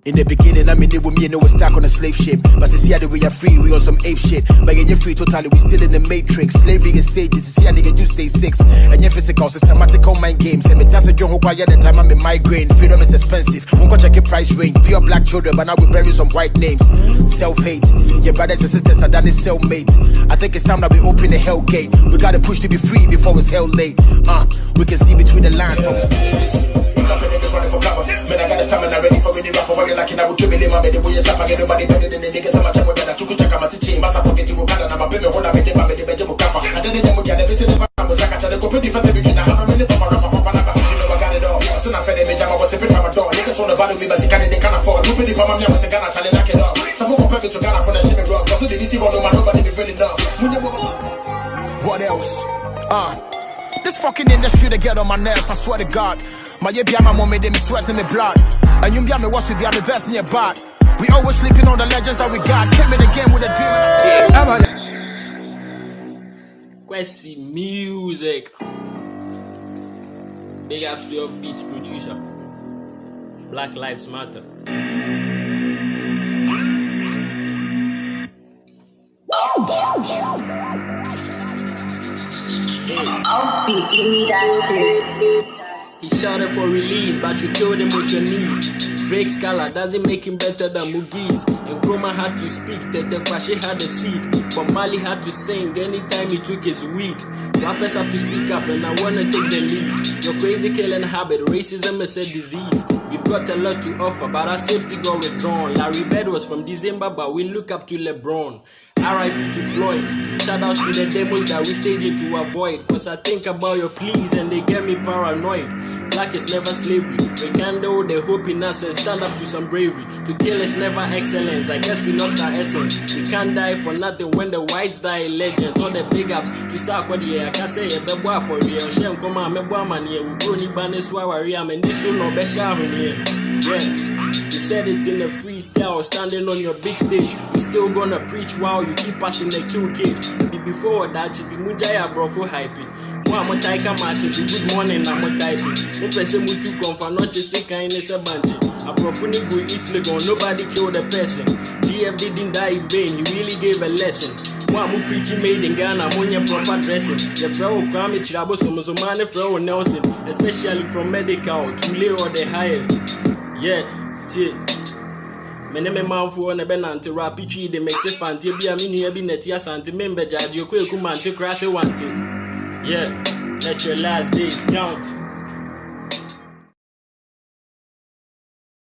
In the beginning, I mean, it with me and it was stuck on a slave ship. But see how the way you're free, we on some ape shit. But when you're free totally, we still in the matrix. Slavery in stages, see how nigga do stay 6. And your physical, systematical mind games. And me tell you, who quiet the time I'm in migraine. Freedom is expensive, won't go check your price range. Pure black children, but now we bury some white names. Self-hate, your brothers and sisters are done is cellmates. I think it's time that we open the hell gate. We gotta push to be free before it's hell late. We can see between the lines, niggas running for cover. Man, I got a stamina ready for any rapper. Why you lacking? I would dribble in my bed. The way you slap, I get nobody better than the niggas. I'm a champion that I took a check. I'm a team. I'm a forget you. I'm a baby. Hold up, I'm a baby. I did it. I'm a everything. I was like, I tell you, go pretty for the beginning. I have a minute for my rapper. You know, I got it all. Soon I fed him. I was sipping from my door. Niggas want to battle me, but they can't afford. You pretty for my was a Ghana challenge. I can off. Some more compared to Ghana from the shimmy rough. So did you see what nobody be really enough? What else? This fucking industry to get on my nerves, I swear to God. My my mom made me sweat in the blood. And you be me what's to be the best in your bad. We always sleeping on the legends that we got. Came in the game with a dream. Quessy music. Big ups to your beats producer. Black Lives Matter. Offbeat, give me that shit. He shouted for release, but you killed him with your knees. Drake Scala doesn't make him better than Mugiz. And Chroma had to speak, Tete Kwashe had a seed. But Mali had to sing anytime he took his weed. Rappers have to speak up and I wanna take the lead. Your crazy killing habit, racism is a disease. We've got a lot to offer, but our safety got withdrawn. Larry Bird was from December, but we look up to LeBron. R.I.P. to Floyd. Shoutouts to the demos that we stage it to avoid. Cause I think about your pleas and they get me paranoid. Black is never slavery. We can't do the hope in us and stand up to some bravery. To kill is never excellence. I guess we lost our essence. We can't die for nothing when the whites die legends. All the big ups to Sarkodie. I can say a beboa for real. Shem come on, meboa man here. We go ni baneswa warrior. And this will no be sharon here. Yeah. You said it in a freestyle, standing on your big stage. You still gonna preach while you keep passing the kill cage. Before that, you munjaya bro for hype. Mo taika matches, good morning, I'm typing. Mo pese mutu konfa noche se kindness a banji. A profuni go East Legon, nobody killed a person. GF didn't die in vain, he really gave a lesson. Mo preaching made in Ghana, monya proper dressing. The flow Kwame Chirabo Somozomane flow Nelson, especially from medical to lay or the highest. Yeah. Meneme manfo na benante rapi twi de mexe fante bia me nua bi neti asante membe jaji okweku mante krase wante. Yeah, let your last days count.